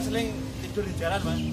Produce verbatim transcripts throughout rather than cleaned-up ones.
sering tidur di jalan, Mas.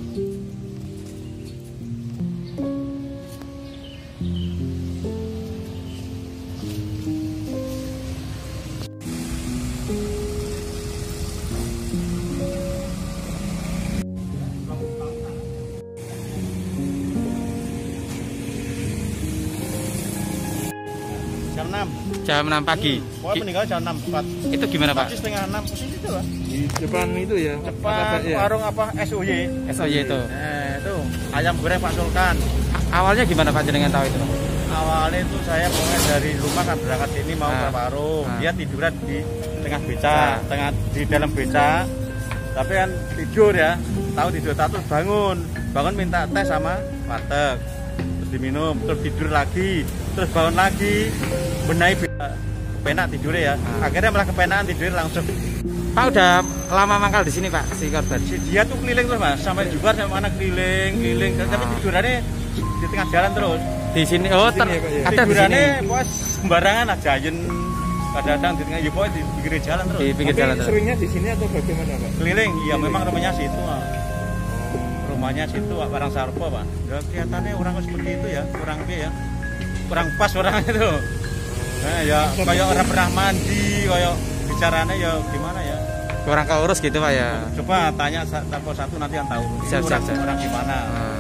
Jam enam. Jam enam pagi. Hmm. Pokoknya meninggal jam enam empat. Itu gimana, Pak? Pagi setengah enam ke situ, Pak. Di depan itu ya. Depan warung apa S O Y. S O Y itu. Eh, itu ayam goreng Pak Sulkan. Awalnya gimana Pak jenengan tahu itu? Awalnya itu saya pokoknya dari rumah kan berangkat sini mau ke Ah. warung. Ah. Dia tiduran di tengah beca, Ah. tengah di dalam beca. Tapi kan tidur ya, tahu tidur tahu terus bangun, bangun minta teh sama warteg, terus diminum, terus tidur lagi, terus bangun lagi, benahi beca, penak tidurnya ya. Ah. Akhirnya malah kepenaan tidur langsung. Pak udah lama mangkal di sini Pak si korban? Si dia tuh keliling terus Mas, sampai juga sampai mana keliling, keliling, tapi Ah. tidurannya di tengah jalan terus. Di sini oh ter, Di sini ya, Pak, ya? ada di sini. Tidurannya pokoknya sembarangan aja, jen kadang-kadang di tengah, ya pokoknya di pinggir jalan terus. Di pinggir Tapi jalan terus. seringnya di sini atau bagaimana, Pak? Keliling, iya memang rumahnya situ, Pak. Rumahnya situ, Pak, Barang Sarpo, Pak. Ya, kelihatannya orang seperti itu ya, kurang dia ya, kurang pas orang itu. Nah, ya kayak orang pernah mandi, kayak bicaranya ya gimana ya. Kurang keurus gitu Pak ya. Coba tanya satu satu nanti yang tahu. Ini Siap, orang, siap, siap. orang gimana? Ah.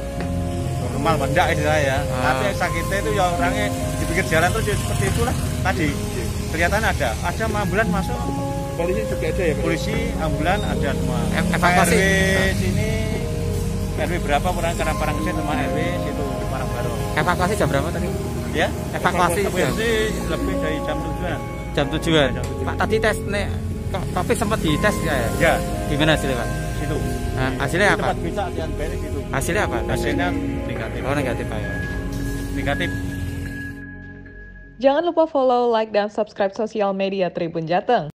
Normal benda itu ya. Ah. Tapi sakitnya itu ya orangnya di pinggir jalan terus ya seperti itulah tadi. Kelihatan ada, ada ambulan masuk. Polisi juga ada ya, Pak? Polisi, ambulan ada semua. Ev- evakuasi. R W sini R W berapa orang karena parang sini sama R W situ Parang Baru. Evakuasi jam berapa tadi? Ya, Evakuasi jam, evakuasi lebih dari jam tujuan. jam tujuan. Jam tujuh. Pak tadi tes nih, kok tapi sempat dites ya? Ya, Gimana hasilnya Pak? situ. Nah, hasilnya Di apa? tempat bisa lihat beres itu. Hasilnya apa? Hasilnya negatif. Oh negatif Pak ya. Negatif. Jangan lupa follow, like, dan subscribe sosial media Tribun Jateng.